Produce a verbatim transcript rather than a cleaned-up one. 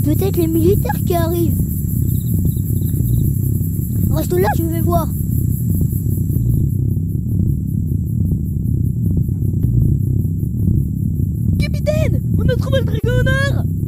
peut-être les militaires qui arrivent. Reste là, je vais voir. Capitaine, on a trouvé le dragon au nord.